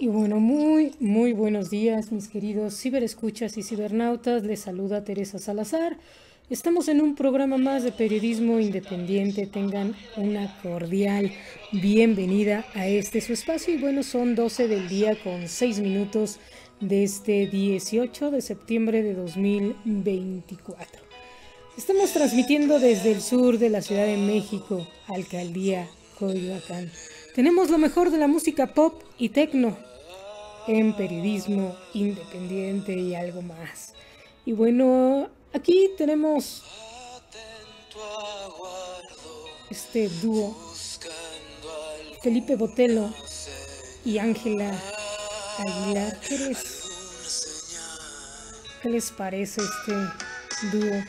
Y bueno, muy buenos días, mis queridos ciberescuchas y cibernautas. Les saluda Teresa Salazar. Estamos en un programa más de periodismo independiente. Tengan una cordial bienvenida a este su espacio. Y bueno, son 12 del día con 6 minutos de este 18 de septiembre de 2024. Estamos transmitiendo desde el sur de la Ciudad de México, Alcaldía Coyoacán. Tenemos lo mejor de la música pop y techno en periodismo independiente y algo más. Y bueno, aquí tenemos este dúo, Felipe Botello y Ángela Aguilar. ¿Qué les parece este dúo?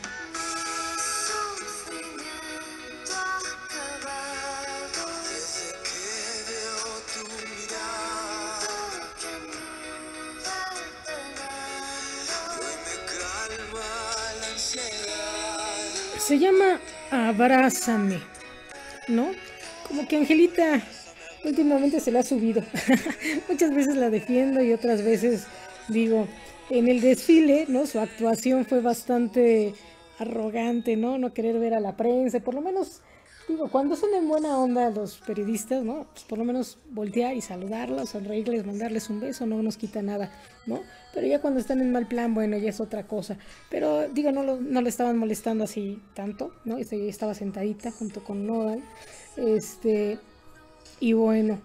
Se llama Abrázame, ¿no? Como que Angelita últimamente se la ha subido. Muchas veces la defiendo y otras veces digo, en el desfile, ¿no? Su actuación fue bastante arrogante, ¿no? No querer ver a la prensa, por lo menos, digo, cuando son en buena onda los periodistas, ¿no? Pues por lo menos voltear y saludarlos, sonreírles, mandarles un beso, no nos quita nada, ¿no? Pero ya cuando están en mal plan, bueno, ya es otra cosa. Pero digo, no le estaban molestando así tanto, ¿no? Estaba sentadita junto con Nodal. Y bueno,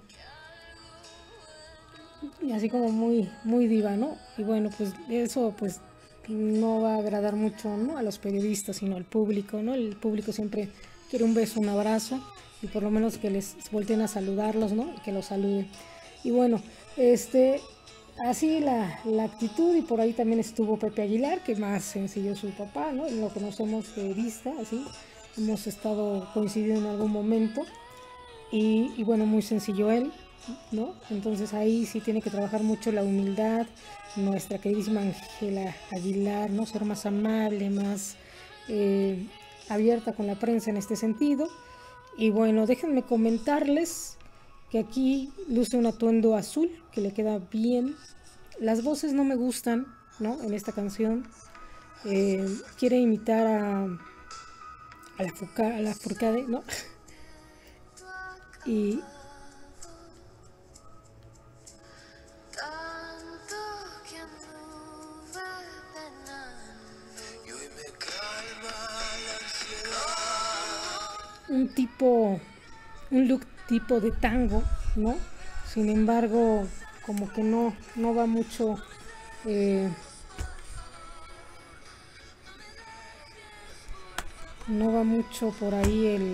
y así como muy diva, ¿no? Y bueno, pues eso pues no va a agradar mucho, ¿no? A los periodistas, sino al público, ¿no? El público siempre quiere un beso, un abrazo, y por lo menos que les volteen a saludarlos, ¿no? Y que los saluden. Y bueno, así la actitud, y por ahí también estuvo Pepe Aguilar, que más sencillo su papá, ¿no? Lo conocemos de vista, así, hemos estado coincidiendo en algún momento, y bueno, muy sencillo él, ¿no? Entonces ahí sí tiene que trabajar mucho la humildad, nuestra queridísima Ángela Aguilar, ¿no? Ser más amable, más abierta con la prensa en este sentido. Y bueno, déjenme comentarles que aquí luce un atuendo azul que le queda bien. Las voces no me gustan, ¿no? En esta canción quiere imitar a la Furcade, ¿no? Y un look tipo de tango, ¿no? Sin embargo, como que no va mucho, no va mucho por ahí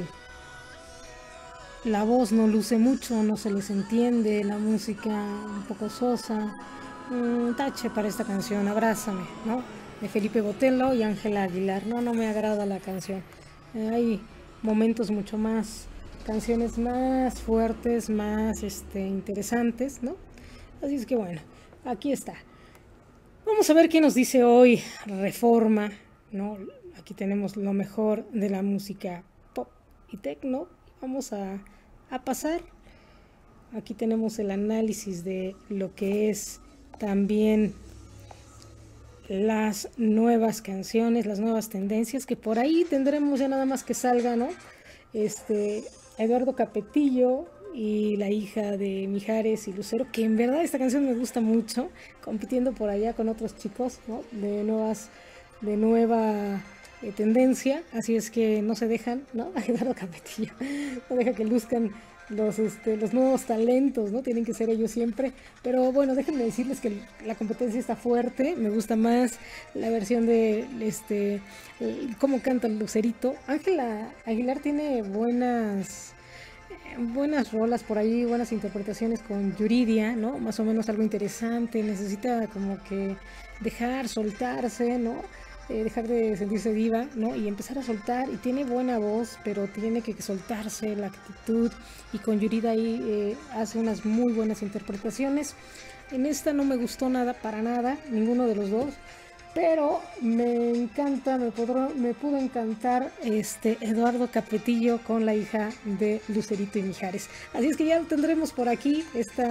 la voz no luce mucho, no se les entiende, la música un poco sosa. Tache para esta canción, Abrázame, ¿no? De Felipe Botello y Ángela Aguilar. No me agrada la canción. Hay momentos mucho más, canciones más fuertes, más interesantes, ¿no? Así es que bueno, aquí está. Vamos a ver qué nos dice hoy Reforma, ¿no? Aquí tenemos lo mejor de la música pop y techno. Vamos a pasar. Aquí tenemos el análisis de lo que es también las nuevas canciones, las nuevas tendencias, que por ahí tendremos ya nada más que salga, ¿no? Eduardo Capetillo y la hija de Mijares y Lucero, que en verdad esta canción me gusta mucho, compitiendo por allá con otros chicos, ¿no? De nueva tendencia, así es que no se dejan, ¿no? Eduardo Capetillo no deja que luzcan los nuevos talentos, ¿no? Tienen que ser ellos siempre. Pero bueno, déjenme decirles que la competencia está fuerte. Me gusta más la versión de cómo canta el Lucerito. Ángela Aguilar tiene buenas rolas por ahí, buenas interpretaciones con Yuridia, ¿no? Más o menos algo interesante. Necesita como que soltarse, ¿no? Dejar de sentirse diva, ¿no? Y empezar a soltar, y tiene buena voz, pero tiene que soltarse la actitud, y con Yuridia ahí hace unas muy buenas interpretaciones. En esta no me gustó nada, para nada, ninguno de los dos, pero me encanta, me pudo encantar Eduardo Capetillo con la hija de Lucerito y Mijares. Así es que ya tendremos por aquí esta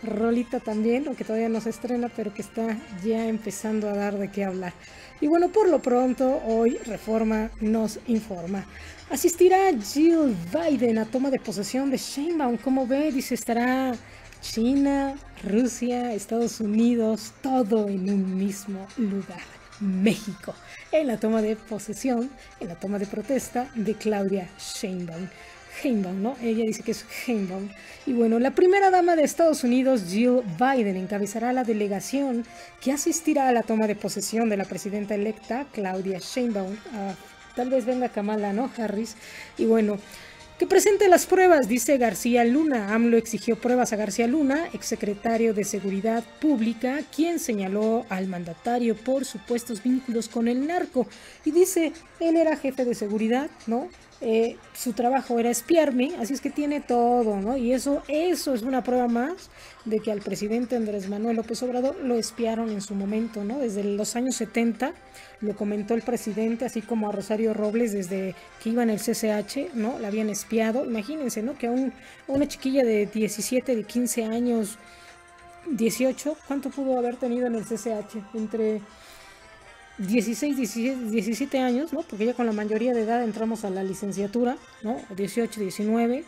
rolita también, aunque todavía no se estrena, pero que está ya empezando a dar de qué hablar. Y bueno, por lo pronto, hoy Reforma nos informa. Asistirá Jill Biden a toma de posesión de Sheinbaum. ¿Cómo ve? Dice, estará China, Rusia, Estados Unidos, todo en un mismo lugar. México, en la toma de posesión, en la toma de protesta de Claudia Sheinbaum. Sheinbaum, ¿no? Ella dice que es Sheinbaum. Y bueno, la primera dama de Estados Unidos, Jill Biden, encabezará la delegación que asistirá a la toma de posesión de la presidenta electa, Claudia Sheinbaum. Tal vez venga Kamala, ¿no? Harris. Y bueno, que presente las pruebas, dice García Luna. AMLO exigió pruebas a García Luna, exsecretario de Seguridad Pública, quien señaló al mandatario por supuestos vínculos con el narco. Y dice, él era jefe de seguridad, ¿no? Su trabajo era espiarme, así es que tiene todo, ¿no? Y eso es una prueba más de que al presidente Andrés Manuel López Obrador lo espiaron en su momento, ¿no? Desde los años 70 lo comentó el presidente, así como a Rosario Robles desde que iba en el CCH, ¿no? La habían espiado. Imagínense, ¿no? Que a una chiquilla de 17, de 15 años, 18, ¿cuánto pudo haber tenido en el CCH? Entre 16, 17 años, ¿no? Porque ya con la mayoría de edad entramos a la licenciatura, ¿no? 18, 19.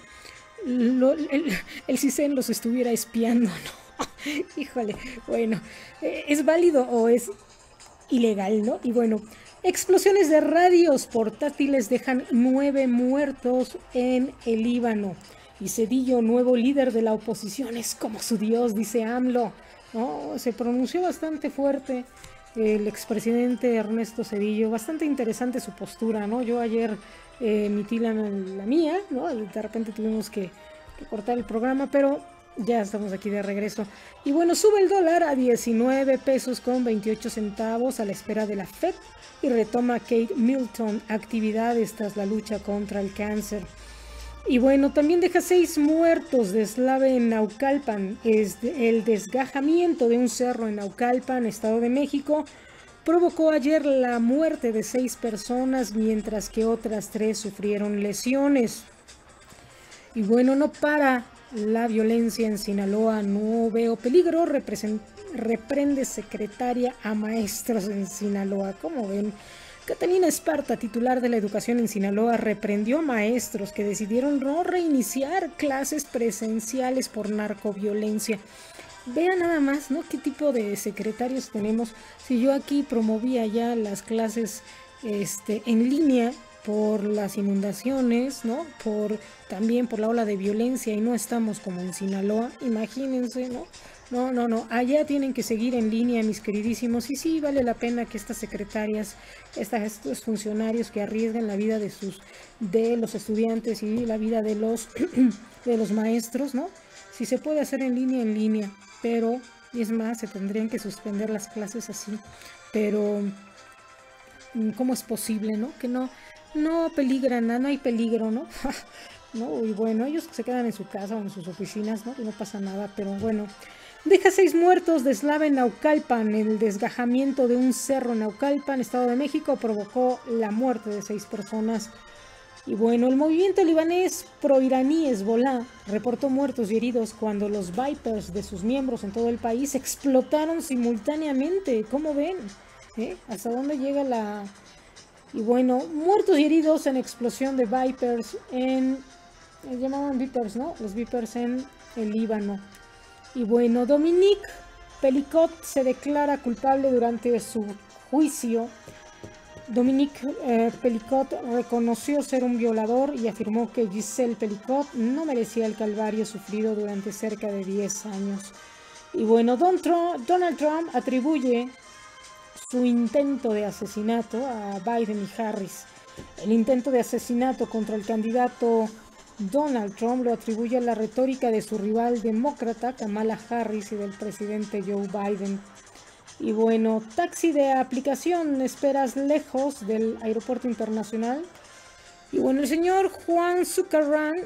El CISEN los estuviera espiando, ¿no? Híjole, bueno, ¿es válido o es ilegal, no? Y bueno, explosiones de radios portátiles dejan 9 muertos en el Líbano. Y Zedillo, nuevo líder de la oposición, es como su Dios, dice AMLO, ¿no? Se pronunció bastante fuerte el expresidente Ernesto Zedillo, bastante interesante su postura, ¿no? Yo ayer emití la mía, ¿no? De repente tuvimos que cortar el programa, pero ya estamos aquí de regreso. Y bueno, sube el dólar a 19 pesos con 28 centavos a la espera de la FED y retoma Kate Milton actividades tras la lucha contra el cáncer. Y bueno, también deja 6 muertos deslave en Naucalpan. El desgajamiento de un cerro en Naucalpan, Estado de México, provocó ayer la muerte de 6 personas, mientras que otras 3 sufrieron lesiones. Y bueno, no para la violencia en Sinaloa, no veo peligro, reprende secretaria a maestros en Sinaloa. ¿Cómo ven? Catalina Esparta, titular de la educación en Sinaloa, reprendió a maestros que decidieron no reiniciar clases presenciales por narcoviolencia. Vean nada más, ¿no? ¿Qué tipo de secretarios tenemos? Si yo aquí promovía ya las clases en línea por las inundaciones, ¿no? También por la ola de violencia y no estamos como en Sinaloa, imagínense, ¿no? No, allá tienen que seguir en línea, mis queridísimos, y sí vale la pena que estas secretarias, estos funcionarios que arriesgan la vida de los estudiantes y la vida de los maestros, ¿no? Si se puede hacer en línea, pero, y es más, se tendrían que suspender las clases así, pero ¿cómo es posible, no? Que no peligran, no hay peligro, ¿no? ¿No? Y bueno, ellos se quedan en su casa o en sus oficinas, ¿no? Y no pasa nada, pero bueno. Deja 6 muertos deslave en Naucalpan. El desgajamiento de un cerro en Naucalpan, Estado de México, provocó la muerte de 6 personas. Y bueno, el movimiento libanés pro-iraní Hezbollah reportó muertos y heridos cuando los Vipers de sus miembros en todo el país explotaron simultáneamente. ¿Cómo ven? ¿Hasta dónde llega la...? Y bueno, muertos y heridos en explosión de Vipers llamaban Vipers, ¿no? Los Vipers en el Líbano. Y bueno, Dominique Pelicot se declara culpable durante su juicio. Dominique Pelicot reconoció ser un violador y afirmó que Giselle Pelicot no merecía el calvario sufrido durante cerca de 10 años. Y bueno, Donald Trump atribuye su intento de asesinato a Biden y Harris. El intento de asesinato contra el candidato Donald Trump lo atribuye a la retórica de su rival demócrata Kamala Harris y del presidente Joe Biden. Y bueno, taxi de aplicación, esperas lejos del aeropuerto internacional. Y bueno, el señor Juan Zuccarrán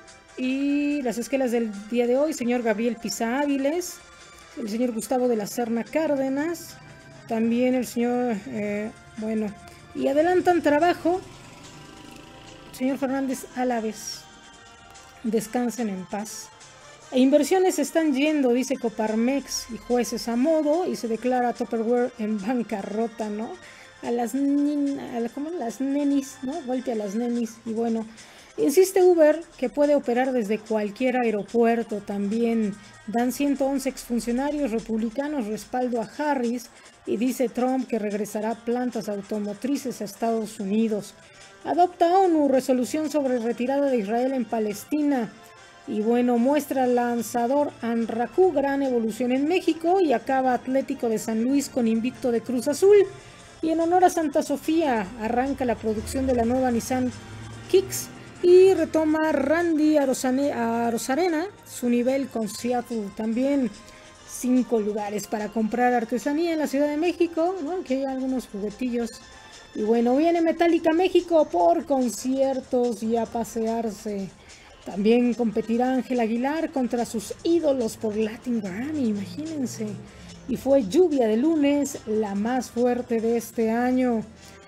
y las esquelas del día de hoy, señor Gabriel Pisa Áviles, el señor Gustavo de la Serna Cárdenas, también el señor, bueno, y adelantan trabajo, señor Fernández Álaves, descansen en paz. E inversiones se están yendo, dice Coparmex, y jueces a modo, y se declara Tupperware en bancarrota, ¿no? A las, ¿cómo? Las nenis, ¿no? Golpe a las nenis. Y bueno, insiste Uber que puede operar desde cualquier aeropuerto. También dan 111 exfuncionarios republicanos respaldo a Harris, y dice Trump que regresará plantas automotrices a Estados Unidos. Adopta ONU resolución sobre retirada de Israel en Palestina. Y bueno, muestra lanzador Anraku gran evolución en México, y acaba Atlético de San Luis con invicto de Cruz Azul. Y en honor a Santa Sofía arranca la producción de la nueva Nissan Kicks, y retoma Randy Arozarena su nivel con Seattle. También 5 lugares para comprar artesanía en la Ciudad de México, ¿no? Que hay algunos juguetillos. Y bueno, viene Metallica México por conciertos y a pasearse. También competirá Ángel Aguilar contra sus ídolos por Latin Grammy, imagínense. Y fue lluvia de lunes la más fuerte de este año.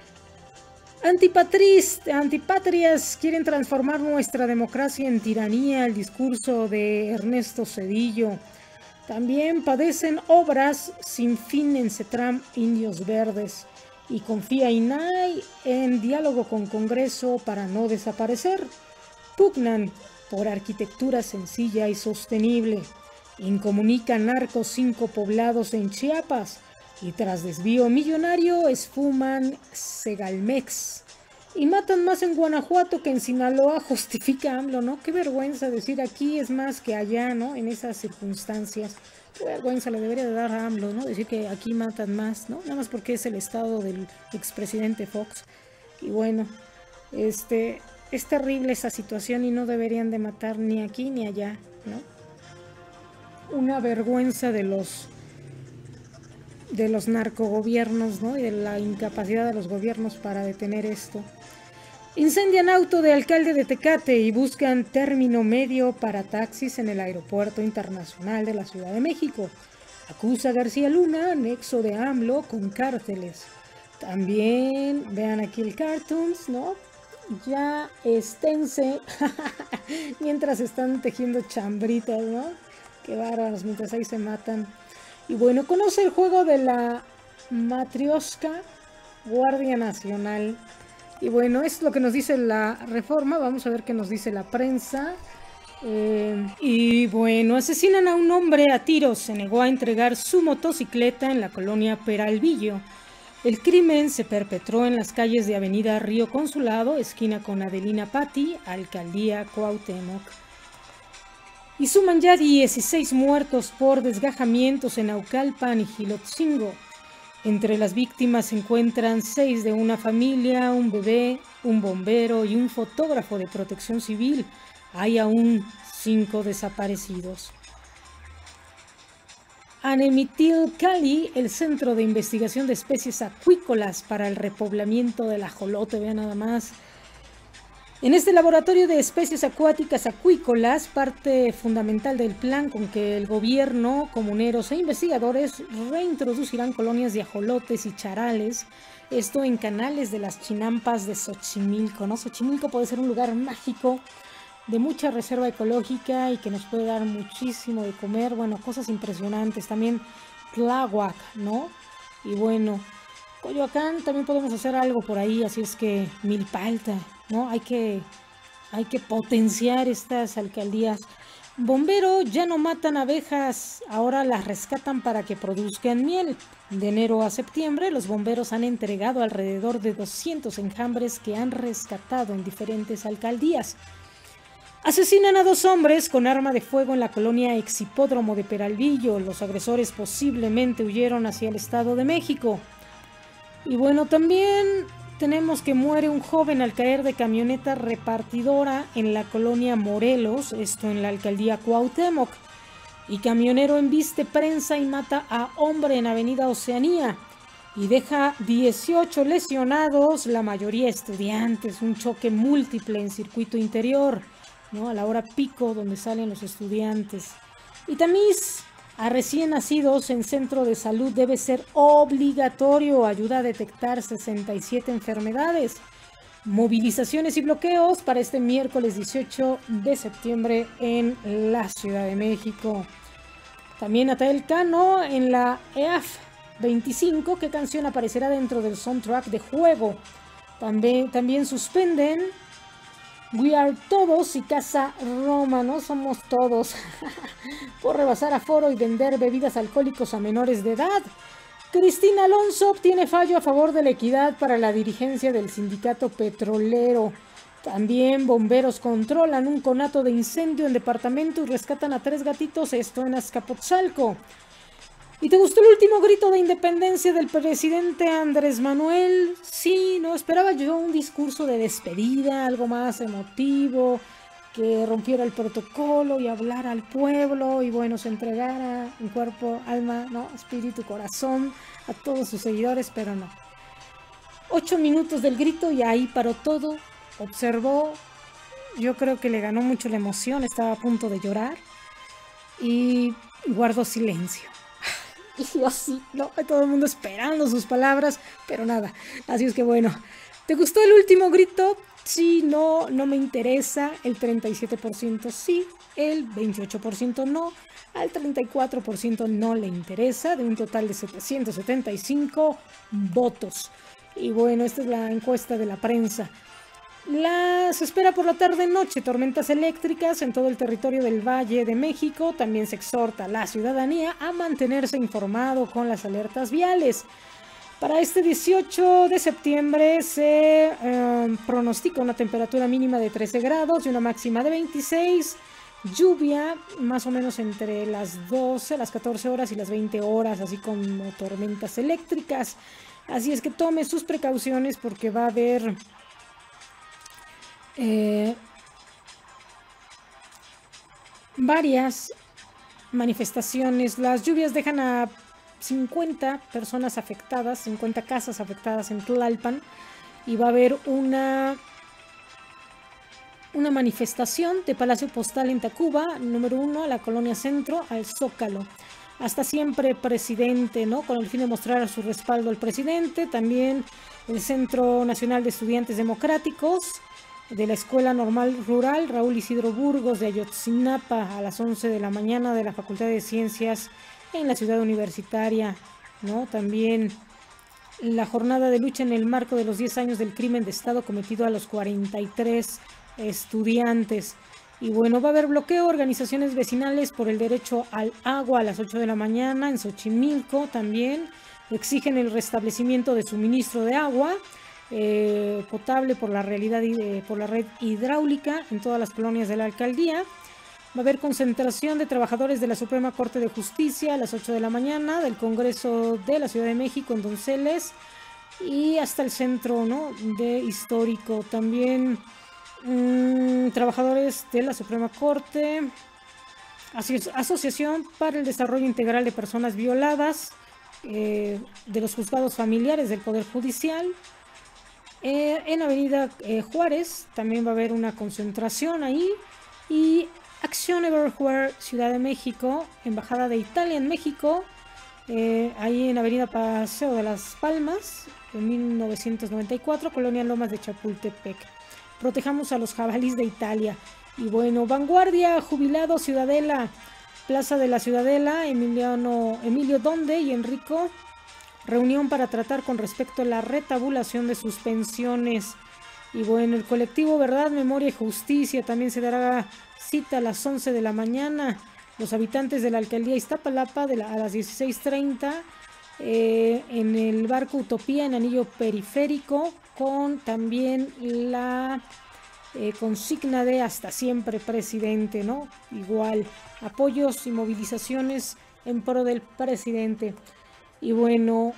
Antipatrias quieren transformar nuestra democracia en tiranía, el discurso de Ernesto Zedillo. También padecen obras sin fin en CETRAM Indios Verdes. Y confía INAI en diálogo con Congreso para no desaparecer. Pugnan por arquitectura sencilla y sostenible. Incomunica narcos 5 poblados en Chiapas. Y tras desvío millonario esfuman Segalmex. Y matan más en Guanajuato que en Sinaloa, justifica AMLO, ¿no? Qué vergüenza decir aquí es más que allá, ¿no? En esas circunstancias. Qué vergüenza le debería de dar a AMLO, ¿no? Decir que aquí matan más, ¿no? Nada más porque es el estado del expresidente Fox. Y bueno, es terrible esa situación y no deberían de matar ni aquí ni allá, ¿no? Una vergüenza de los narcogobiernos, ¿no? Y de la incapacidad de los gobiernos para detener esto. Incendian auto de alcalde de Tecate y buscan término medio para taxis en el Aeropuerto Internacional de la Ciudad de México. Acusa García Luna nexo de AMLO con cárteles. También vean aquí el cartoons, ¿no? Ya esténse mientras están tejiendo chambritas, ¿no? Qué bárbaros, mientras ahí se matan. Y bueno, conoce el juego de la Matrioshka, Guardia Nacional. Y bueno, es lo que nos dice la Reforma. Vamos a ver qué nos dice la prensa. Y bueno, asesinan a un hombre a tiros. Se negó a entregar su motocicleta en la colonia Peralvillo. El crimen se perpetró en las calles de Avenida Río Consulado, esquina con Adelina Patti, Alcaldía Cuauhtémoc. Y suman ya 16 muertos por desgajamientos en Naucalpan y Gilotzingo. Entre las víctimas se encuentran 6 de una familia, un bebé, un bombero y un fotógrafo de Protección Civil. Hay aún 5 desaparecidos. Anemitil Cali, el Centro de Investigación de Especies Acuícolas para el Repoblamiento del Ajolote, vean nada más. En este laboratorio de especies acuáticas acuícolas, parte fundamental del plan con que el gobierno, comuneros e investigadores reintroducirán colonias de ajolotes y charales, esto en canales de las chinampas de Xochimilco, ¿no? Xochimilco puede ser un lugar mágico de mucha reserva ecológica y que nos puede dar muchísimo de comer, bueno, cosas impresionantes. También Tláhuac, ¿no? Y bueno, Coyoacán también podemos hacer algo por ahí, así es que Milpalta, ¿no? Hay que potenciar estas alcaldías. Bombero, ya no matan abejas, ahora las rescatan para que produzcan miel. De enero a septiembre, los bomberos han entregado alrededor de 200 enjambres que han rescatado en diferentes alcaldías. Asesinan a 2 hombres con arma de fuego en la colonia Exhipódromo de Peralvillo. Los agresores posiblemente huyeron hacia el Estado de México. Y bueno, también tenemos que muere un joven al caer de camioneta repartidora en la colonia Morelos, esto en la alcaldía Cuauhtémoc. Y camionero embiste prensa y mata a hombre en Avenida Oceanía. Y deja 18 lesionados, la mayoría estudiantes, un choque múltiple en circuito interior, ¿no? A la hora pico donde salen los estudiantes. Y Tamis, a recién nacidos en centro de salud debe ser obligatorio, ayuda a detectar 67 enfermedades. movilizaciones y bloqueos para este miércoles 18 de septiembre en la Ciudad de México. También Natal Cano en la EAF 25, ¿qué canción aparecerá dentro del soundtrack de juego? También suspenden We Are Todos y Casa Roma, no somos todos, por rebasar aforo y vender bebidas alcohólicas a menores de edad. Cristina Alonso obtiene fallo a favor de la equidad para la dirigencia del sindicato petrolero. También bomberos controlan un conato de incendio en departamento y rescatan a 3 gatitos, esto en Azcapotzalco. ¿Y te gustó el último grito de independencia del presidente Andrés Manuel? Sí, no, esperaba yo un discurso de despedida, algo más emotivo, que rompiera el protocolo y hablara al pueblo y bueno, se entregara en cuerpo, alma, no, espíritu, corazón a todos sus seguidores, pero no. 8 minutos del grito y ahí paró todo, observó, yo creo que le ganó mucho la emoción, estaba a punto de llorar y guardó silencio. Y así, no, todo el mundo esperando sus palabras, pero nada. Así es que bueno, ¿te gustó el último grito? Sí, no, no me interesa. El 37% sí, el 28% no, al 34% no le interesa, de un total de 775 votos. Y bueno, esta es la encuesta de la prensa. Se espera por la tarde-noche tormentas eléctricas en todo el territorio del Valle de México. También se exhorta a la ciudadanía a mantenerse informado con las alertas viales. Para este 18 de septiembre se pronostica una temperatura mínima de 13 grados y una máxima de 26. Lluvia más o menos entre las 12, las 14 horas y las 20 horas, así como tormentas eléctricas. Así es que tome sus precauciones porque va a haber varias manifestaciones. Las lluvias dejan a 50 personas afectadas, 50 casas afectadas en Tlalpan, y va a haber una manifestación de Palacio Postal en Tacuba, número 1, a la Colonia Centro, al Zócalo. Hasta siempre presidente, ¿no? Con el fin de mostrar su respaldo al presidente. También el Centro Nacional de Estudiantes Democráticos de la Escuela Normal Rural Raúl Isidro Burgos de Ayotzinapa a las 11 de la mañana de la Facultad de Ciencias en la ciudad universitaria, ¿no? También la jornada de lucha en el marco de los 10 años del crimen de Estado cometido a los 43 estudiantes. Y bueno, va a haber bloqueo, organizaciones vecinales por el derecho al agua a las 8 de la mañana en Xochimilco también. Exigen el restablecimiento de suministro de agua potable por la red hidráulica en todas las colonias de la alcaldía. Va a haber concentración de trabajadores de la Suprema Corte de Justicia a las 8 de la mañana, del Congreso de la Ciudad de México en Donceles y hasta el centro, ¿no?, de histórico. También trabajadores de la Suprema Corte, Asociación para el Desarrollo Integral de Personas Violadas, de los juzgados familiares del Poder Judicial. En Avenida Juárez también va a haber una concentración ahí. Y Acción Everywhere Ciudad de México, Embajada de Italia en México, ahí en Avenida Paseo de las Palmas, en 1994, Colonia Lomas de Chapultepec. Protejamos a los jabalíes de Italia. Y bueno, Vanguardia, Jubilado, Ciudadela, Plaza de la Ciudadela, Emilio Donde y Enrico. Reunión para tratar con respecto a la retabulación de sus pensiones. Y bueno, el colectivo Verdad, Memoria y Justicia también se dará cita a las 11 de la mañana. Los habitantes de la alcaldía Iztapalapa a las 16:30 en el barco Utopía en Anillo Periférico, con también la consigna de hasta siempre presidente, ¿no? Igual, apoyos y movilizaciones en pro del presidente. Y bueno,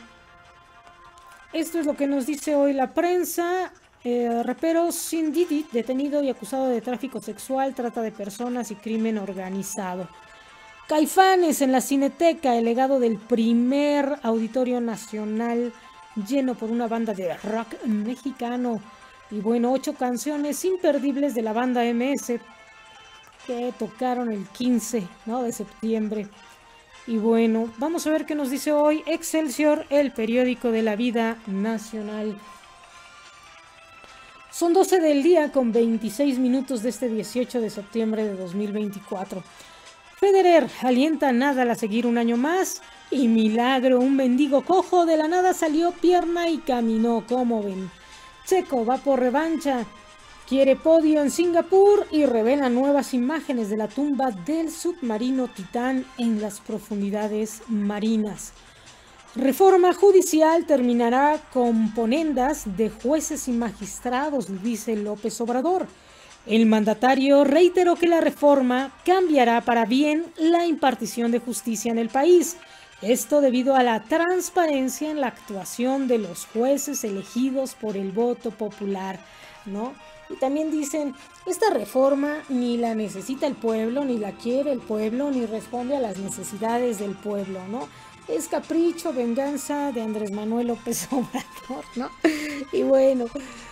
esto es lo que nos dice hoy la prensa. Rapero Sin Diddy, detenido y acusado de tráfico sexual, trata de personas y crimen organizado. Caifanes en la Cineteca, el legado del primer auditorio nacional lleno por una banda de rock mexicano. Y bueno, 8 canciones imperdibles de la banda MS que tocaron el 15, ¿no?, de septiembre. Y bueno, vamos a ver qué nos dice hoy Excelsior, el periódico de la vida nacional. Son 12 del día con 26 minutos de este 18 de septiembre de 2024. Federer alienta a Nadal a seguir un año más y milagro, un mendigo cojo de la nada salió pierna y caminó, como ven. Checo va por revancha, quiere podio en Singapur y revela nuevas imágenes de la tumba del submarino Titán en las profundidades marinas. Reforma judicial terminará con ponendas de jueces y magistrados, dice López Obrador. El mandatario reiteró que la reforma cambiará para bien la impartición de justicia en el país. Esto debido a la transparencia en la actuación de los jueces elegidos por el voto popular, ¿no? Y también dicen, esta reforma ni la necesita el pueblo, ni la quiere el pueblo, ni responde a las necesidades del pueblo, ¿no? Es capricho, venganza de Andrés Manuel López Obrador, ¿no? Y bueno,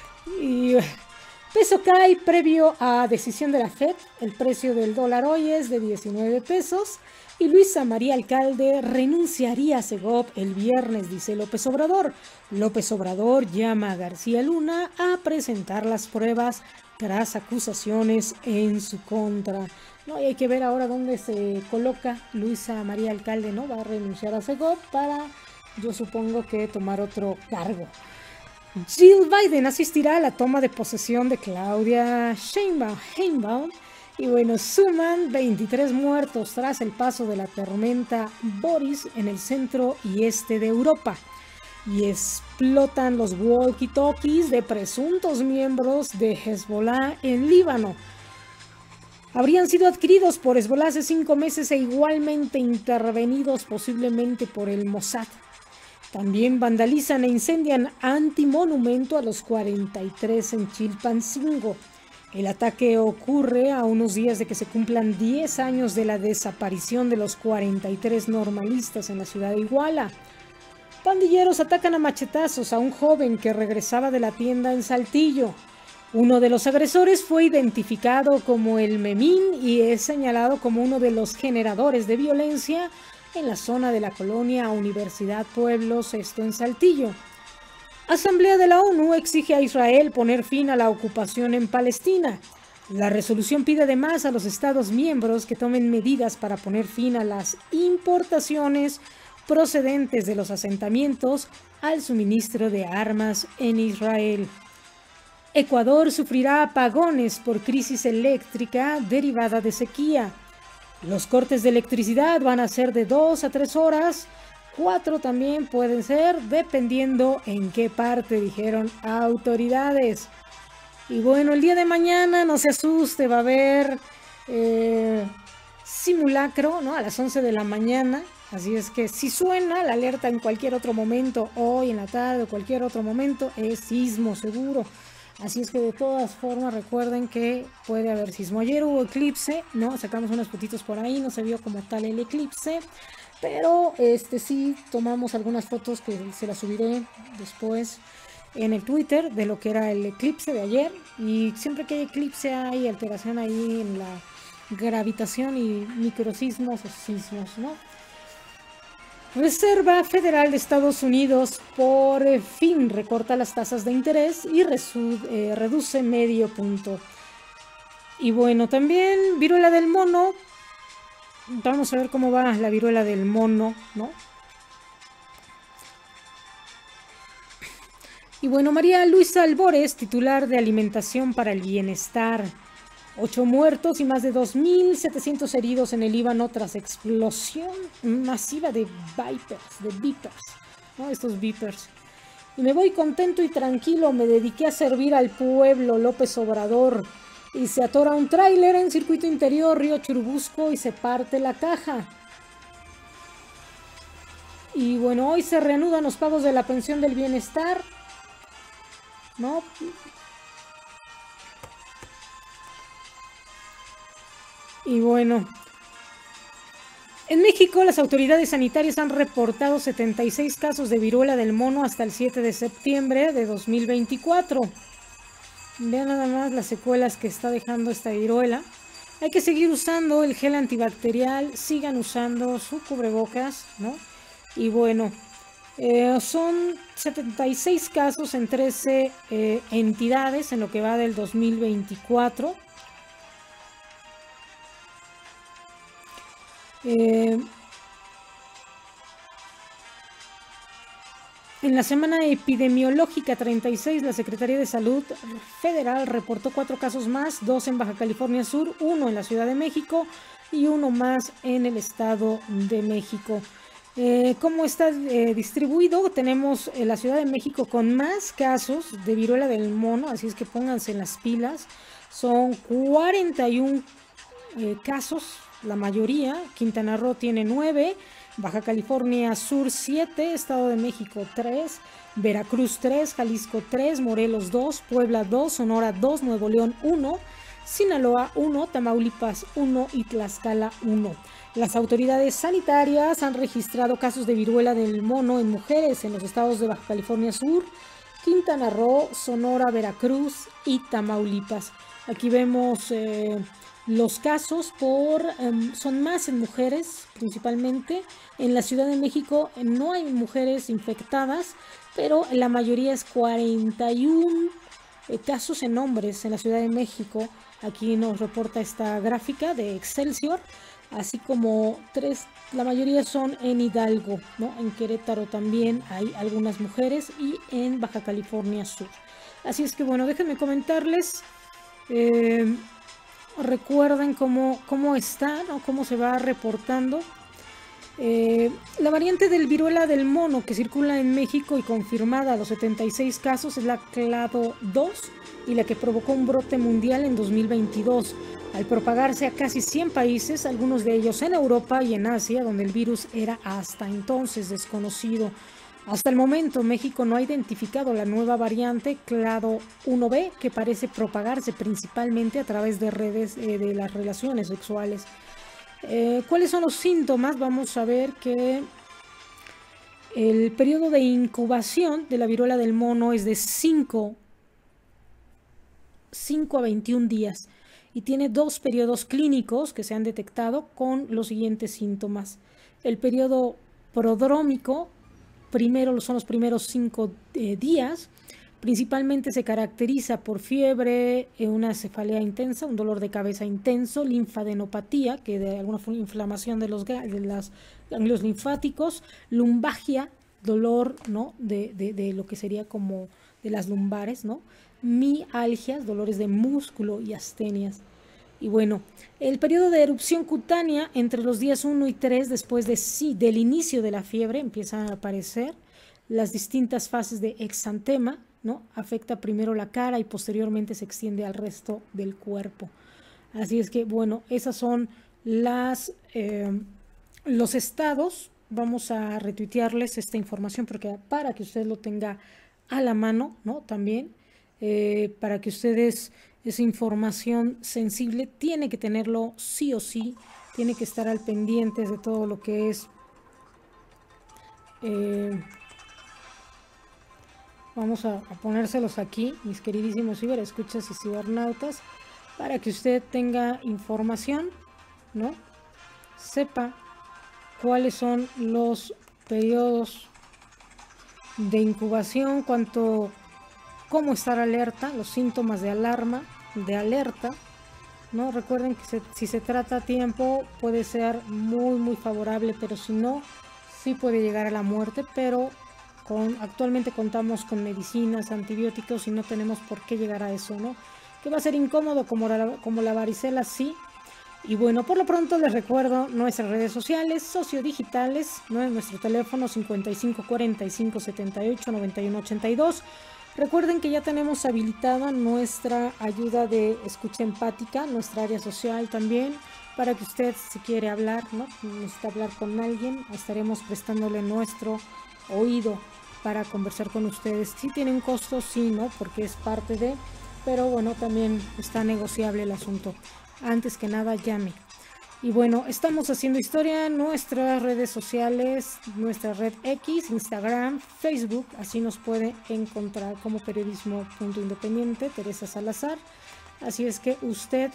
peso cae previo a decisión de la FED. El precio del dólar hoy es de 19 pesos. Y Luisa María Alcalde renunciaría a Segov el viernes, dice López Obrador. López Obrador llama a García Luna a presentar las pruebas tras acusaciones en su contra. No, y hay que ver ahora dónde se coloca Luisa María Alcalde, ¿no? Va a renunciar a Segov para, yo supongo que tomar otro cargo. Jill Biden asistirá a la toma de posesión de Claudia Sheinbaum. Y bueno, suman 23 muertos tras el paso de la tormenta Boris en el centro y este de Europa. Y explotan los walkie-talkies de presuntos miembros de Hezbollah en Líbano. Habrían sido adquiridos por Hezbollah hace 5 meses e igualmente intervenidos posiblemente por el Mossad. También vandalizan e incendian antimonumento a los 43 en Chilpancingo. El ataque ocurre a unos días de que se cumplan 10 años de la desaparición de los 43 normalistas en la ciudad de Iguala. Pandilleros atacan a machetazos a un joven que regresaba de la tienda en Saltillo. Uno de los agresores fue identificado como el Memín y es señalado como uno de los generadores de violencia en la zona de la colonia Universidad Pueblos, esto en Saltillo. Asamblea de la ONU exige a Israel poner fin a la ocupación en Palestina. La resolución pide además a los Estados miembros que tomen medidas para poner fin a las importaciones procedentes de los asentamientos al suministro de armas en Israel. Ecuador sufrirá apagones por crisis eléctrica derivada de sequía. Los cortes de electricidad van a ser de 2 a 3 horas. 4 también pueden ser, dependiendo en qué parte, dijeron autoridades. Y bueno, el día de mañana, no se asuste, va a haber simulacro, ¿no? A las 11 de la mañana. Así es que si suena la alerta en cualquier otro momento, hoy en la tarde o cualquier otro momento, es sismo seguro. Así es que de todas formas recuerden que puede haber sismo. Ayer hubo eclipse, ¿no? Sacamos unas fotitos por ahí, no se vio como tal el eclipse. Pero sí tomamos algunas fotos que se las subiré después en el Twitter de lo que era el eclipse de ayer. Y siempre que hay eclipse hay alteración ahí en la gravitación y microsismos o sismos, ¿no? Reserva Federal de Estados Unidos por fin recorta las tasas de interés y reduce medio punto. Y bueno, también viruela del mono. Vamos a ver cómo va la viruela del mono, ¿no? Y bueno, María Luisa Albores, titular de Alimentación para el Bienestar. 8 muertos y más de 2.700 heridos en el Líbano tras explosión masiva de Vipers, ¿no? Estos Vipers. Y me voy contento y tranquilo, me dediqué a servir al pueblo, López Obrador. Y se atora un tráiler en circuito interior Río Churubusco y se parte la caja. Y bueno, hoy se reanudan los pagos de la pensión del bienestar, ¿no? Y bueno, en México las autoridades sanitarias han reportado 76 casos de viruela del mono hasta el 7 de septiembre de 2024. Vean nada más las secuelas que está dejando esta viruela. Hay que seguir usando el gel antibacterial, sigan usando su cubrebocas, ¿no? Y bueno, Son 76 casos en 13 entidades en lo que va del 2024. En la semana epidemiológica 36, la Secretaría de Salud Federal reportó 4 casos más, 2 en Baja California Sur, 1 en la Ciudad de México y 1 más en el Estado de México. ¿Cómo está distribuido? Tenemos la Ciudad de México con más casos de viruela del mono, así es que pónganse en las pilas. Son 41 casos, la mayoría. Quintana Roo tiene 9, Baja California Sur 7, Estado de México 3, Veracruz 3, Jalisco 3, Morelos 2, Puebla 2, Sonora 2, Nuevo León 1, Sinaloa 1, Tamaulipas 1 y Tlaxcala 1. Las autoridades sanitarias han registrado casos de viruela del mono en mujeres en los estados de Baja California Sur, Quintana Roo, Sonora, Veracruz y Tamaulipas. Aquí vemos los casos son más en mujeres principalmente. En la Ciudad de México no hay mujeres infectadas, pero la mayoría es 41 casos en hombres en la Ciudad de México. Aquí nos reporta esta gráfica de Excelsior, así como 3, la mayoría son en Hidalgo, ¿no? En Querétaro también hay algunas mujeres y en Baja California Sur. Así es que bueno, déjenme comentarles. Recuerden cómo está, ¿no? Cómo se va reportando. La variante del viruela del mono que circula en México y confirmada a los 76 casos es la clado 2 y la que provocó un brote mundial en 2022. Al propagarse a casi 100 países, algunos de ellos en Europa y en Asia, donde el virus era hasta entonces desconocido. Hasta el momento, México no ha identificado la nueva variante clado 1B, que parece propagarse principalmente a través de redes de las relaciones sexuales. ¿Cuáles son los síntomas? Vamos a ver que el periodo de incubación de la viruela del mono es de 5 a 21 días y tiene 2 periodos clínicos que se han detectado con los siguientes síntomas. El periodo prodrómico son los primeros 5 días. Principalmente se caracteriza por fiebre, una cefalea intensa, un dolor de cabeza intenso, linfadenopatía, que de alguna forma inflamación de los ganglios linfáticos, lumbalgia, dolor, ¿no? de lo que sería como de las lumbares, ¿no? Mialgias, dolores de músculo y astenias. Y bueno, el periodo de erupción cutánea entre los días 1 y 3 después del inicio de la fiebre empiezan a aparecer las distintas fases de exantema, ¿no? Afecta primero la cara y posteriormente se extiende al resto del cuerpo. Así es que, bueno, esas son los estados. Vamos a retuitearles esta información para que usted lo tenga a la mano, ¿no? También, para que ustedes esa información sensible tiene que tenerlo sí o sí, tiene que estar al pendiente de todo lo que es vamos a ponérselos aquí, mis queridísimos ciberescuchas y cibernautas, para que usted tenga información, ¿no? Sepa cuáles son los periodos de incubación, cómo estar alerta, los síntomas de alarma, de alerta, ¿no? Recuerden que si se trata a tiempo puede ser muy muy favorable, pero si no, sí puede llegar a la muerte, pero actualmente contamos con medicinas, antibióticos y no tenemos por qué llegar a eso, ¿no? Que va a ser incómodo como la varicela, sí. Y bueno, por lo pronto les recuerdo nuestras redes sociales, sociodigitales, ¿no? En nuestro teléfono 55 45 78 91 82. Recuerden que ya tenemos habilitada nuestra ayuda de escucha empática, nuestra área social también, para que usted, si quiere hablar, ¿no? Necesita hablar con alguien, estaremos prestándole nuestro oído para conversar con ustedes. Sí tiene un costo, sí, ¿no? Porque es parte de, pero bueno, también está negociable el asunto. Antes que nada, llame. Y bueno, estamos haciendo historia en nuestras redes sociales, nuestra red X, Instagram, Facebook, así nos puede encontrar como Periodismo.Independiente, Teresa Salazar. Así es que usted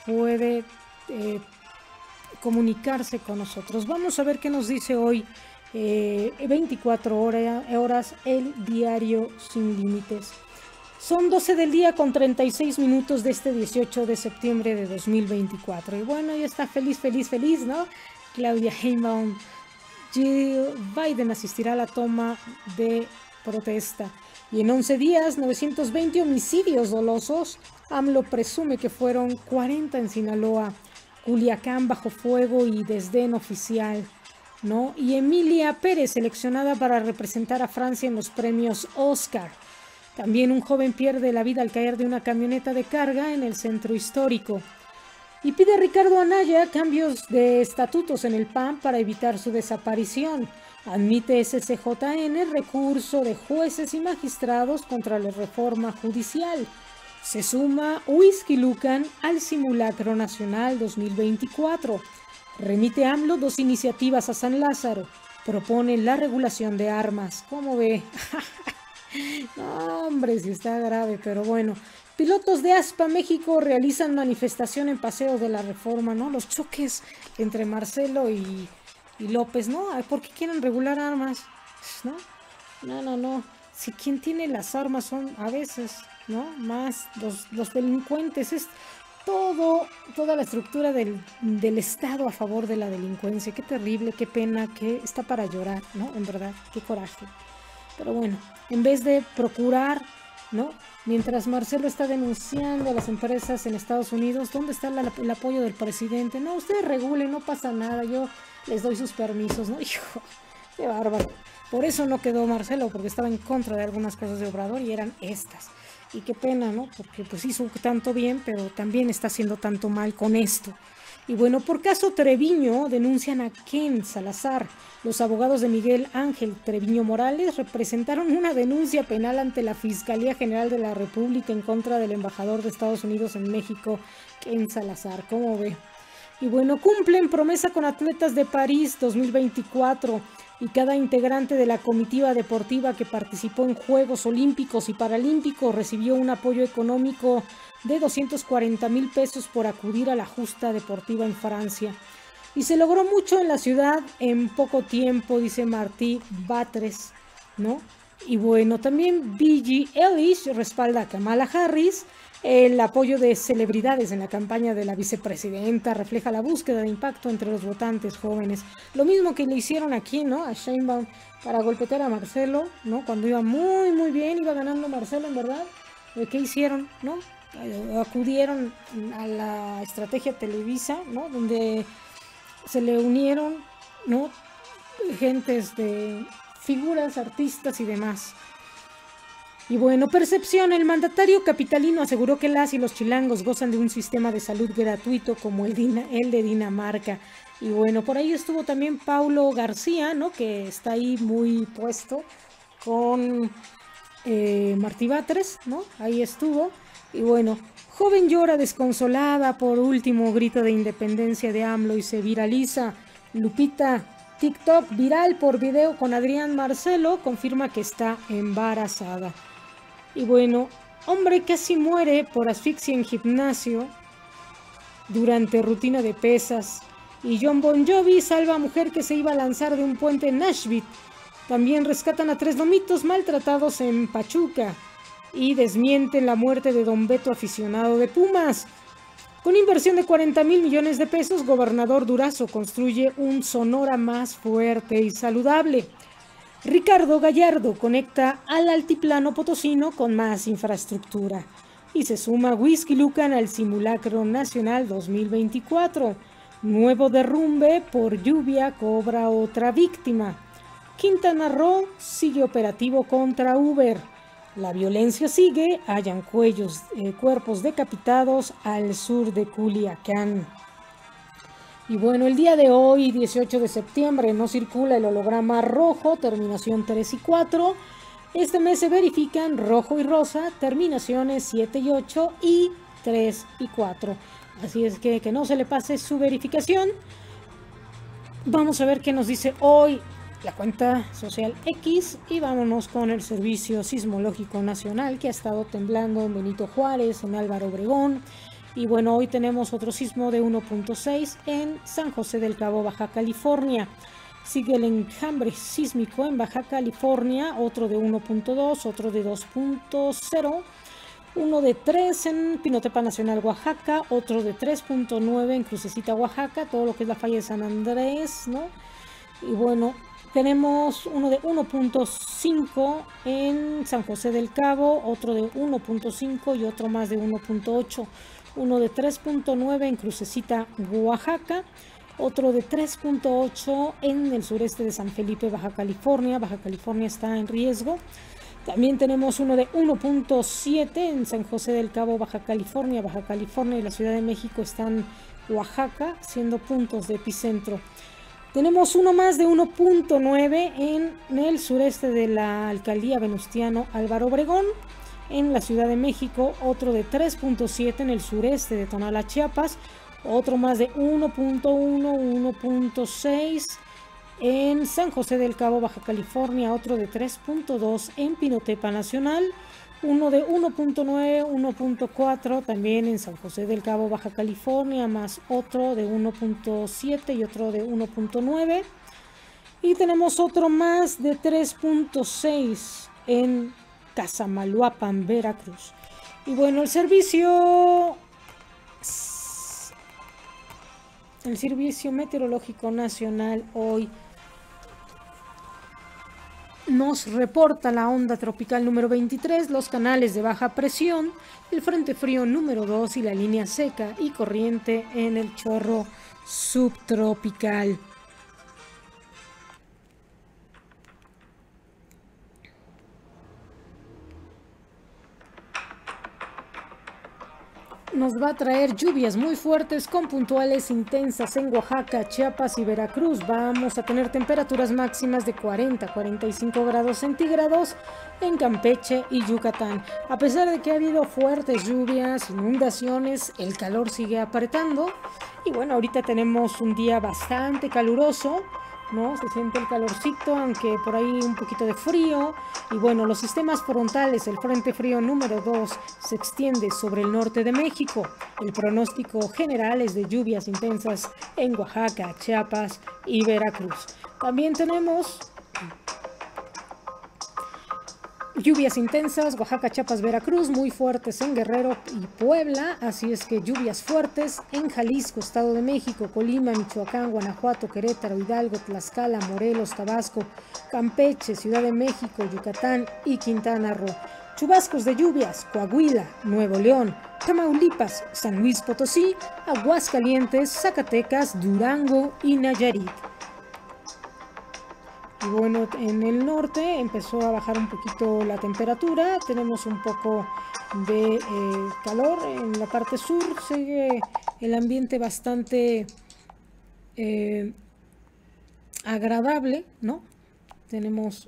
puede comunicarse con nosotros. Vamos a ver qué nos dice hoy 24 horas, el diario sin límites. Son 12 del día con 36 minutos de este 18 de septiembre de 2024. Y bueno, ya está feliz, ¿no? Claudia Sheinbaum. Jill Biden asistirá a la toma de protesta. Y en 11 días, 920 homicidios dolosos. AMLO presume que fueron 40 en Sinaloa. Culiacán bajo fuego y desdén oficial, ¿no? Y Emilia Pérez, seleccionada para representar a Francia en los premios Oscar. También un joven pierde la vida al caer de una camioneta de carga en el centro histórico. Y pide a Ricardo Anaya cambios de estatutos en el PAN para evitar su desaparición. Admite SCJN recurso de jueces y magistrados contra la reforma judicial. Se suma Whisky Lucan al simulacro nacional 2024. Remite AMLO 2 iniciativas a San Lázaro. Propone la regulación de armas. ¿Cómo ve? No, hombre, sí está grave, pero bueno. Pilotos de ASPA México realizan manifestación en Paseo de la Reforma, ¿no? Los choques entre Marcelo y López, ¿no? ¿Por qué quieren regular armas? No. Si quien tiene las armas son a veces, ¿no? Más los delincuentes. Es toda la estructura del Estado a favor de la delincuencia. Qué terrible, qué pena, que está para llorar, ¿no? En verdad, qué coraje. Pero bueno, en vez de procurar, ¿no? Mientras Marcelo está denunciando a las empresas en Estados Unidos, ¿dónde está el apoyo del presidente? No, ustedes regulen, no pasa nada, yo les doy sus permisos, ¿no? Hijo, qué bárbaro. Por eso no quedó Marcelo, porque estaba en contra de algunas cosas de Obrador y eran estas. Y qué pena, ¿no? Porque pues hizo tanto bien, pero también está haciendo tanto mal con esto. Y bueno, por caso Treviño denuncian a Ken Salazar. Los abogados de Miguel Ángel Treviño Morales representaron una denuncia penal ante la Fiscalía General de la República en contra del embajador de Estados Unidos en México, Ken Salazar. ¿Cómo ve? Y bueno, cumplen promesa con atletas de París 2024 y cada integrante de la comitiva deportiva que participó en Juegos Olímpicos y Paralímpicos recibió un apoyo económico de 240,000 pesos por acudir a la justa deportiva en Francia. Y se logró mucho en la ciudad en poco tiempo, dice Martí Batres, ¿no? Y bueno, también Billie Eilish respalda a Kamala Harris. El apoyo de celebridades en la campaña de la vicepresidenta refleja la búsqueda de impacto entre los votantes jóvenes. Lo mismo que le hicieron aquí, ¿no? A Sheinbaum para golpetear a Marcelo, ¿no? Cuando iba muy bien, iba ganando Marcelo, en verdad. ¿Qué hicieron, no? Acudieron a la estrategia Televisa, ¿no? Donde se le unieron, ¿no? Gentes de figuras, artistas y demás. Y bueno, percepción. El mandatario capitalino aseguró que las y los chilangos gozan de un sistema de salud gratuito como el de Dinamarca. Y bueno, por ahí estuvo también Paulo García, ¿no? Que está ahí muy puesto con Martí Batres, ¿no? Ahí estuvo. Y bueno, joven llora desconsolada por último grito de independencia de AMLO y se viraliza. Lupita, TikTok viral por video con Adrián Marcelo, confirma que está embarazada. Y bueno, hombre casi muere por asfixia en gimnasio durante rutina de pesas. Y Jon Bon Jovi salva a mujer que se iba a lanzar de un puente en Nashville. También rescatan a 3 lomitos maltratados en Pachuca. Y desmienten la muerte de Don Beto, aficionado de Pumas. Con inversión de 40,000 millones de pesos, gobernador Durazo construye un Sonora más fuerte y saludable. Ricardo Gallardo conecta al altiplano potosino con más infraestructura. Y se suma Whisky Lucan al simulacro nacional 2024. Nuevo derrumbe por lluvia cobra otra víctima. Quintana Roo sigue operativo contra Uber. La violencia sigue, hallan cuerpos decapitados al sur de Culiacán. Y bueno, el día de hoy, 18 de septiembre, no circula el holograma rojo, terminación 3 y 4. Este mes se verifican rojo y rosa, terminaciones 7 y 8 y 3 y 4. Así es que no se le pase su verificación. Vamos a ver qué nos dice hoy la cuenta social X y vámonos con el Servicio Sismológico Nacional, que ha estado temblando en Benito Juárez, en Álvaro Obregón. Y bueno, hoy tenemos otro sismo de 1.6 en San José del Cabo, Baja California. Sigue el enjambre sísmico en Baja California, otro de 1.2, otro de 2.0. Uno de 3 en Pinotepa Nacional, Oaxaca, otro de 3.9 en Crucecita, Oaxaca, todo lo que es la falla de San Andrés, ¿no? Y bueno, tenemos uno de 1.5 en San José del Cabo, otro de 1.5 y otro más de 1.8. Uno de 3.9 en Crucecita, Oaxaca, otro de 3.8 en el sureste de San Felipe, Baja California. Baja California está en riesgo. También tenemos uno de 1.7 en San José del Cabo, Baja California. Baja California y la Ciudad de México están Oaxaca, siendo puntos de epicentro. Tenemos uno más de 1.9 en el sureste de la alcaldía Venustiano Álvaro Obregón, en la Ciudad de México. Otro de 3.7 en el sureste de Tonalá, Chiapas. Otro más de 1.1, 1.6 en San José del Cabo, Baja California, otro de 3.2 en Pinotepa Nacional, uno de 1.9, 1.4 también en San José del Cabo, Baja California, más otro de 1.7 y otro de 1.9. Y tenemos otro más de 3.6 en Casamaluapan, Veracruz. Y bueno, el Servicio Meteorológico Nacional hoy nos reporta la onda tropical número 23, los canales de baja presión, el frente frío número 2 y la línea seca y corriente en el chorro subtropical. Nos va a traer lluvias muy fuertes con puntuales intensas en Oaxaca, Chiapas y Veracruz. Vamos a tener temperaturas máximas de 40-45 grados centígrados en Campeche y Yucatán. A pesar de que ha habido fuertes lluvias, inundaciones, el calor sigue apretando. Y bueno, ahorita tenemos un día bastante caluroso, ¿no? Se siente el calorcito, aunque por ahí un poquito de frío. Y bueno, los sistemas frontales, el frente frío número 2 se extiende sobre el norte de México. El pronóstico general es de lluvias intensas en Oaxaca, Chiapas y Veracruz. También tenemos lluvias intensas, Oaxaca, Chiapas, Veracruz, muy fuertes en Guerrero y Puebla, así es que lluvias fuertes en Jalisco, Estado de México, Colima, Michoacán, Guanajuato, Querétaro, Hidalgo, Tlaxcala, Morelos, Tabasco, Campeche, Ciudad de México, Yucatán y Quintana Roo. Chubascos de lluvias, Coahuila, Nuevo León, Tamaulipas, San Luis Potosí, Aguascalientes, Zacatecas, Durango y Nayarit. Y bueno, en el norte empezó a bajar un poquito la temperatura, tenemos un poco de calor. En la parte sur sigue el ambiente bastante agradable, ¿no? Tenemos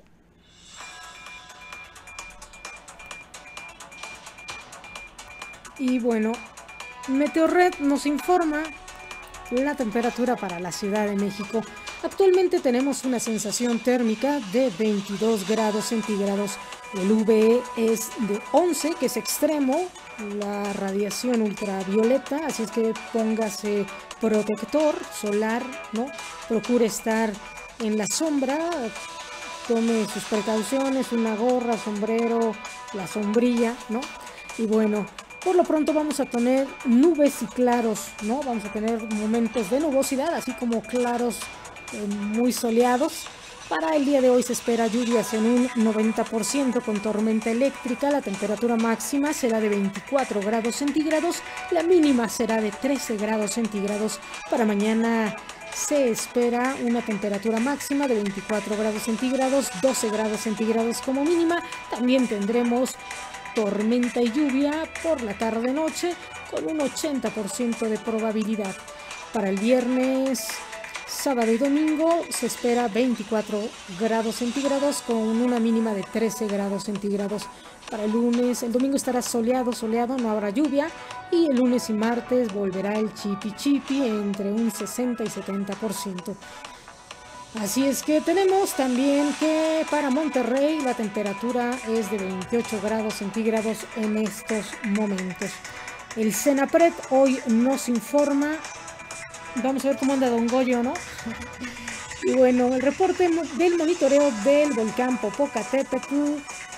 y bueno, Meteorred nos informa la temperatura para la Ciudad de México. Actualmente tenemos una sensación térmica de 22 grados centígrados. El UVE es de 11, que es extremo, la radiación ultravioleta, así es que póngase protector solar, ¿no? Procure estar en la sombra, tome sus precauciones, una gorra, sombrero, la sombrilla, ¿no? Y bueno, por lo pronto vamos a tener nubes y claros, ¿no? Vamos a tener momentos de nubosidad, así como claros muy soleados. Para el día de hoy se espera lluvias en un 90% con tormenta eléctrica. La temperatura máxima será de 24 grados centígrados, la mínima será de 13 grados centígrados. Para mañana se espera una temperatura máxima de 24 grados centígrados, 12 grados centígrados como mínima. También tendremos tormenta y lluvia por la tarde-noche con un 80% de probabilidad. Para el viernes, sábado y domingo se espera 24 grados centígrados con una mínima de 13 grados centígrados. Para el lunes, el domingo estará soleado, no habrá lluvia. Y el lunes y martes volverá el chipi entre un 60 y 70%. Así es que tenemos también que para Monterrey la temperatura es de 28 grados centígrados en estos momentos. El Senapred hoy nos informa. Vamos a ver cómo anda Don Goyo, ¿no? Y bueno, el reporte del monitoreo del volcán Popocatépetl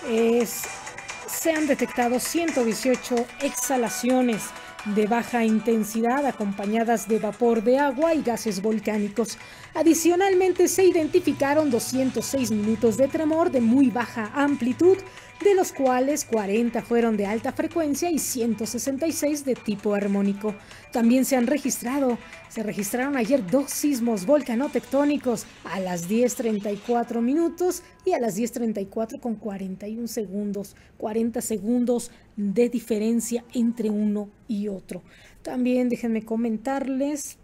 se han detectado 118 exhalaciones de baja intensidad acompañadas de vapor de agua y gases volcánicos. Adicionalmente se identificaron 206 minutos de tremor de muy baja amplitud, de los cuales 40 fueron de alta frecuencia y 166 de tipo armónico. También se registraron ayer 2 sismos volcanotectónicos a las 10:34 minutos y a las 10:34 con 41 segundos, 40 segundos de diferencia entre uno y otro. También déjenme comentarles,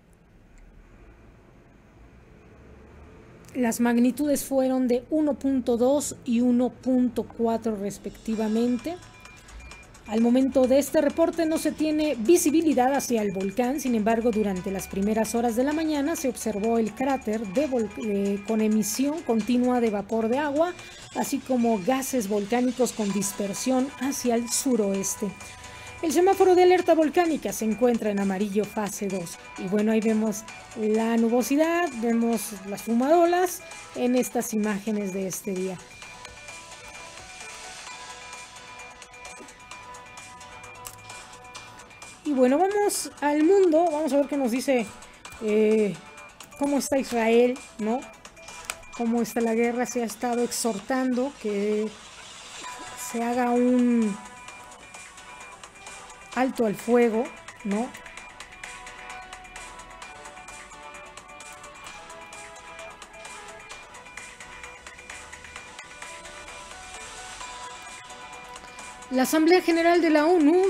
las magnitudes fueron de 1.2 y 1.4 respectivamente. Al momento de este reporte no se tiene visibilidad hacia el volcán, sin embargo, durante las primeras horas de la mañana se observó el cráter con emisión continua de vapor de agua, así como gases volcánicos con dispersión hacia el suroeste. El semáforo de alerta volcánica se encuentra en amarillo fase 2. Y bueno, ahí vemos la nubosidad, vemos las fumarolas en estas imágenes de este día. Y bueno, vamos al mundo, vamos a ver qué nos dice, cómo está Israel, ¿no? Cómo está la guerra. Se ha estado exhortando que se haga un alto al fuego, ¿no? La Asamblea General de la ONU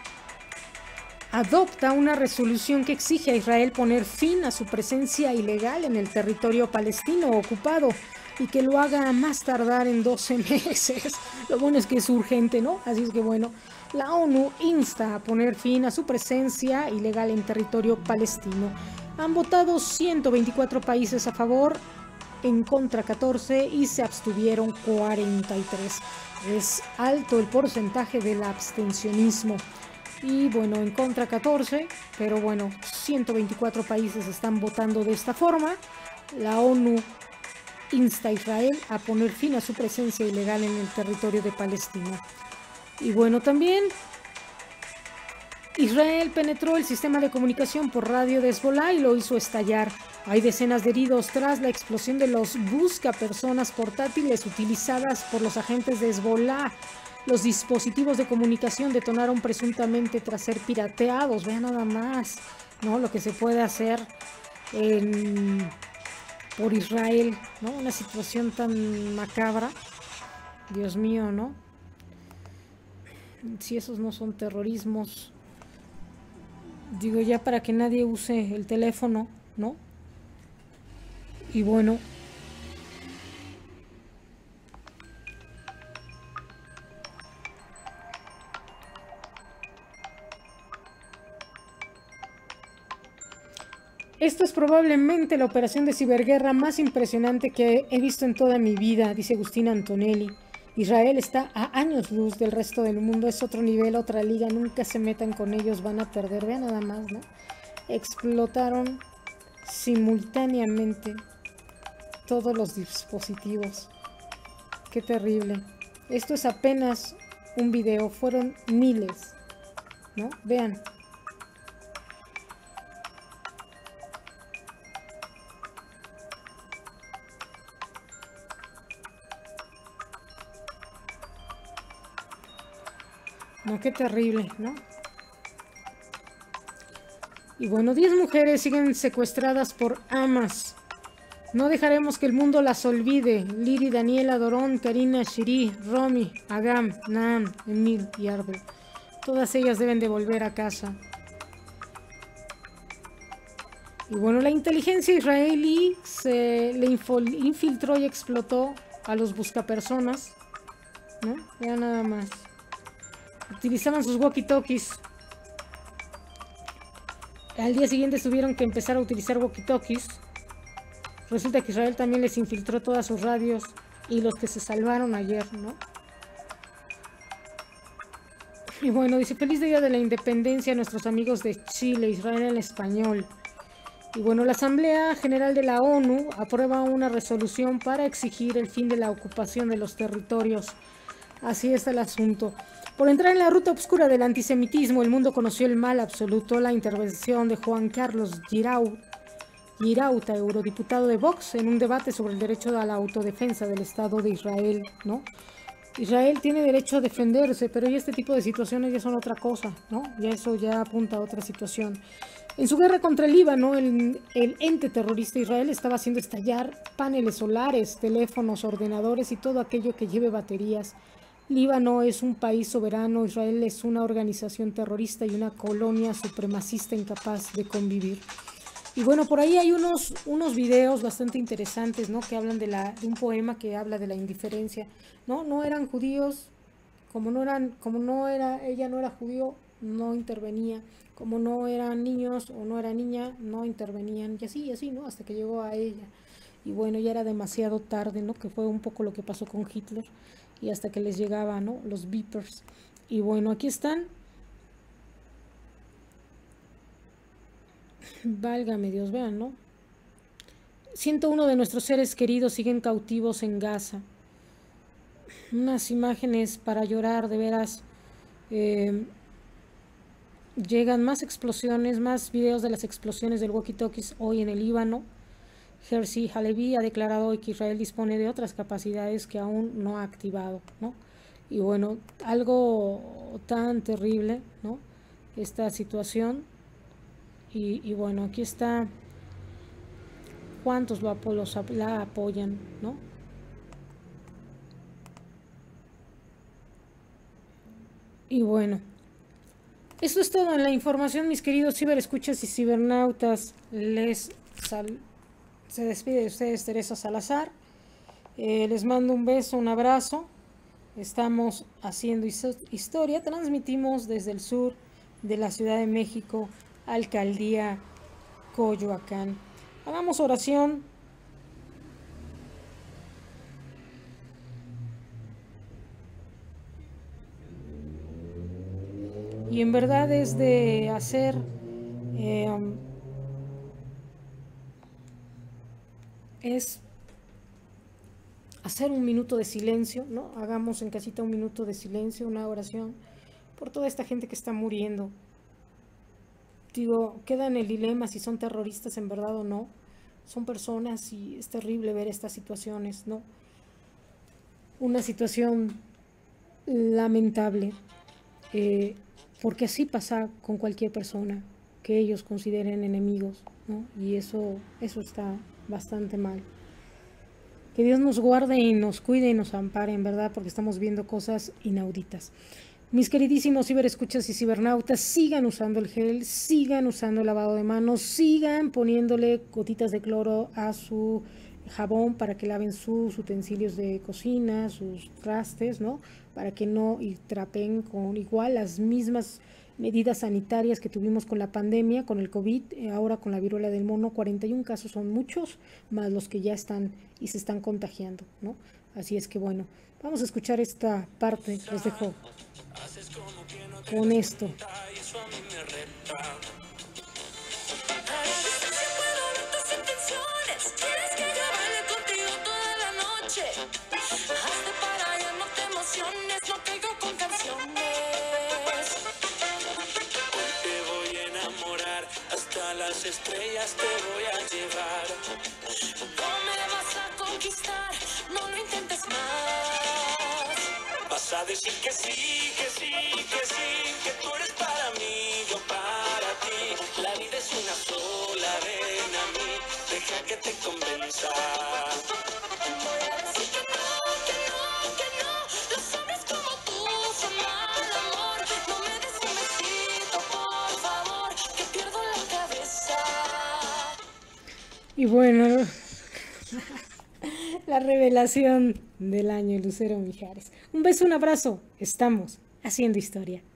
adopta una resolución que exige a Israel poner fin a su presencia ilegal en el territorio palestino ocupado y que lo haga a más tardar en 12 meses. Lo bueno es que es urgente, ¿no? Así es que bueno, la ONU insta a poner fin a su presencia ilegal en territorio palestino. Han votado 124 países a favor, en contra 14 y se abstuvieron 43. Es alto el porcentaje del abstencionismo. Y bueno, en contra 14, pero bueno, 124 países están votando de esta forma. La ONU insta a Israel a poner fin a su presencia ilegal en el territorio de Palestina. Y bueno, también Israel penetró el sistema de comunicación por radio de Hezbollah y lo hizo estallar. Hay decenas de heridos tras la explosión de los buscapersonas portátiles utilizadas por los agentes de Hezbollah. Los dispositivos de comunicación detonaron presuntamente tras ser pirateados. Vean nada más, ¿no? Lo que se puede hacer por Israel, ¿no? Una situación tan macabra. Dios mío, ¿no? Si esos no son terrorismos, digo, ya para que nadie use el teléfono, ¿no? Y bueno, esto es probablemente la operación de ciberguerra más impresionante que he visto en toda mi vida, dice Agustín Antonelli. Israel está a años luz del resto del mundo, es otro nivel, otra liga, nunca se metan con ellos, van a perder. Vean nada más, ¿no? Explotaron simultáneamente todos los dispositivos. Qué terrible. Esto es apenas un video, fueron miles, ¿no? Vean. No, qué terrible, ¿no? Y bueno, 10 mujeres siguen secuestradas por Hamas. No dejaremos que el mundo las olvide. Liri, Daniela, Dorón, Karina, Shiri, Romy, Agam, Naam, Emil y Arbel. Todas ellas deben de volver a casa. Y bueno, la inteligencia israelí le infiltró y explotó a los buscapersonas, ¿no? Vean nada más. Utilizaban sus walkie-talkies. Al día siguiente tuvieron que empezar a utilizar walkie-talkies. Resulta que Israel también les infiltró todas sus radios y los que se salvaron ayer, ¿no? Y bueno, dice, feliz día de la independencia a nuestros amigos de Chile, Israel en español. Y bueno, la Asamblea General de la ONU aprueba una resolución para exigir el fin de la ocupación de los territorios. Así está el asunto. Por entrar en la ruta oscura del antisemitismo, el mundo conoció el mal absoluto, la intervención de Juan Carlos Girauta, eurodiputado de Vox, en un debate sobre el derecho a la autodefensa del Estado de Israel, ¿no? Israel tiene derecho a defenderse, pero ya este tipo de situaciones ya son otra cosa, ¿no? Ya eso ya apunta a otra situación. En su guerra contra el Líbano, el ente terrorista Israel estaba haciendo estallar paneles solares, teléfonos, ordenadores y todo aquello que lleve baterías. Líbano es un país soberano, Israel es una organización terrorista y una colonia supremacista incapaz de convivir. Y bueno, por ahí hay unos videos bastante interesantes, ¿no? Que hablan de un poema que habla de la indiferencia, ¿no? No eran judíos, ella no era judío, no intervenía. Como no eran niños o no era niña, no intervenían. Y así, ¿no? Hasta que llegó a ella. Y bueno, ya era demasiado tarde, ¿no? Que fue un poco lo que pasó con Hitler. Y hasta que les llegaba, ¿no? Los beepers. Y bueno, aquí están. Válgame Dios, vean, ¿no? 101 de nuestros seres queridos siguen cautivos en Gaza. Unas imágenes para llorar, de veras. Llegan más explosiones, más videos de las explosiones del walkie-talkies hoy en el Líbano. Herzi Halevi ha declarado hoy que Israel dispone de otras capacidades que aún no ha activado, ¿no? Y bueno, algo tan terrible, ¿no? Esta situación. Y bueno, aquí está cuántos la apoyan, ¿no? Y bueno, esto es todo en la información, mis queridos ciberescuchas y cibernautas. Se despide de ustedes Teresa Salazar. Les mando un beso, un abrazo. Estamos haciendo historia. Transmitimos desde el sur de la Ciudad de México, Alcaldía Coyoacán. Hagamos oración. Y en verdad es de hacer un minuto de silencio, ¿no? Hagamos en casita un minuto de silencio, una oración por toda esta gente que está muriendo. Digo, queda en el dilema si son terroristas en verdad o no. Son personas y es terrible ver estas situaciones, ¿no? Una situación lamentable, porque así pasa con cualquier persona que ellos consideren enemigos, ¿no? Y eso está bastante mal. Que Dios nos guarde y nos cuide y nos ampare, en verdad, porque estamos viendo cosas inauditas. Mis queridísimos ciberescuchas y cibernautas, sigan usando el gel, sigan usando el lavado de manos, sigan poniéndole gotitas de cloro a su jabón para que laven sus utensilios de cocina, sus trastes, ¿no? Para que no trapeen con igual las mismas medidas sanitarias que tuvimos con la pandemia, con el COVID, ahora con la viruela del mono. 41 casos son muchos, más los que ya están y se están contagiando, ¿no? Así es que bueno, vamos a escuchar esta parte, les dejo con esto. Las estrellas te voy a llevar. No me vas a conquistar, no lo intentes más. Vas a decir que sí, que sí, que sí, que tú eres para mí, yo para ti. La vida es una sola, ven a mí, deja que te convenza. Voy a decir que no, que no, que no. Los hombres como tú son mal amor. No me des un besito, por favor, que pierdo la cabeza. Y bueno, la revelación del año, Lucero Mijares. Un beso, un abrazo. Estamos haciendo historia.